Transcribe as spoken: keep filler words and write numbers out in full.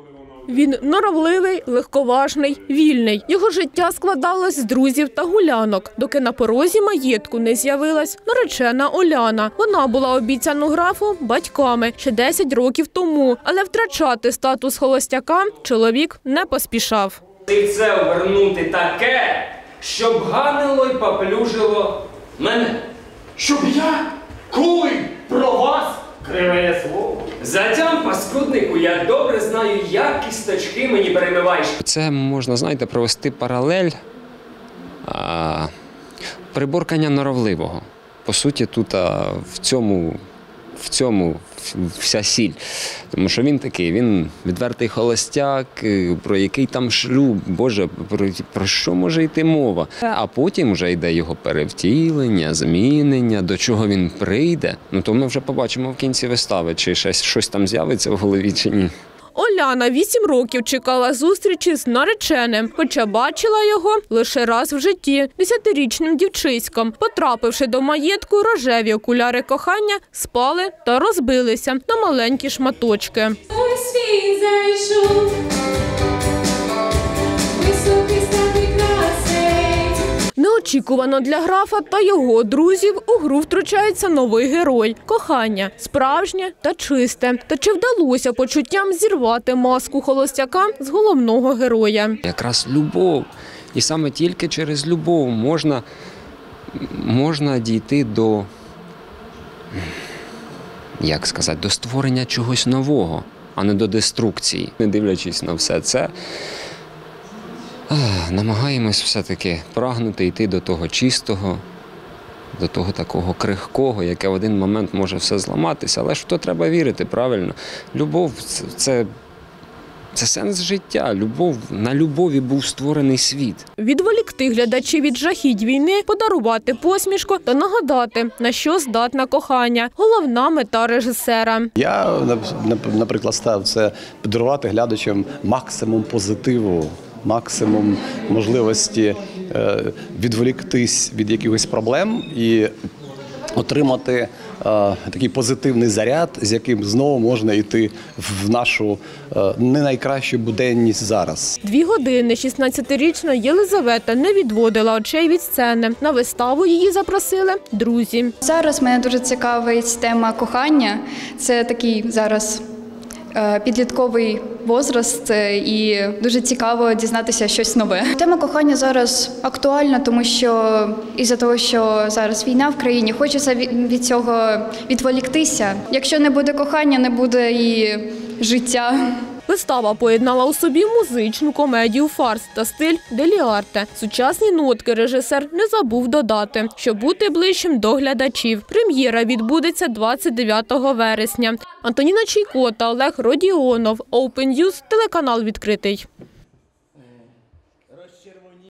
Він норовливий, легковажний, вільний. Його життя складалось з друзів та гулянок, доки на порозі маєтку не з'явилась наречена Оляна. Вона була обіцяна графу батьками ще десять років тому, але втрачати статус холостяка чоловік не поспішав. Це вернути таке, щоб ганило й поплюжило мене. Щоб я, коли про вас криве слово. Затям, паскуднику, я добре знаю, як кісточки мені перемиваєш. Це можна, знаєте, провести паралель а, приборкання норовливого. По суті, тут а, в цьому, в цьому вся сіль. Тому що він такий, він відвертий холостяк, про який там шлюб, Боже, про, про що може йти мова? А потім вже йде його перевтілення, змінення, до чого він прийде. Ну, то ми вже побачимо в кінці вистави, чи щось, щось там з'явиться в голові, чи ні. Оляна вісім років чекала зустрічі з нареченим, хоча бачила його лише раз в житті – десятирічним дівчиськом. Потрапивши до маєтку, рожеві окуляри кохання спали та розбилися на маленькі шматочки. Ой, світ зайшов, високий статний красень. Неочікувано для графа та його друзів у гру втручається новий герой – кохання, справжнє та чисте. Та чи вдалося почуттям зірвати маску холостяка з головного героя? Якраз любов. І саме тільки через любов можна, можна дійти до, як сказати, до створення чогось нового, а не до деструкції. Не дивлячись на все це, намагаємось все-таки прагнути йти до того чистого, до того такого крихкого, яке в один момент може все зламатися. Але ж в то треба вірити, правильно? Любов – це, це сенс життя. Любов, на любові був створений світ. Відволікти глядачів від жахіть війни, подарувати посмішку та нагадати, на що здатне кохання – головна мета режисера. Я, наприклад, став це подарувати глядачам максимум позитиву, максимум можливості відволіктись від якихось проблем і отримати е, такий позитивний заряд, з яким знову можна йти в нашу е, не найкращу буденність зараз. Дві години шістнадцятирічна Єлизавета не відводила очей від сцени. На виставу її запросили друзі. Зараз мене дуже цікавить тема кохання. Це такий зараз підлітковий возраст, і дуже цікаво дізнатися щось нове. Тема кохання зараз актуальна, тому що із-за того, що зараз війна в країні, хочеться від цього відволіктися. Якщо не буде кохання, не буде і життя. Вистава поєднала у собі музичну комедію «Фарс» та стиль делі арте. Сучасні нотки режисер не забув додати, щоб бути ближчим до глядачів. Прем'єра відбудеться двадцять дев'ятого вересня. Антоніна Чайко та Олег Родіонов. Open News, телеканал «Відкритий».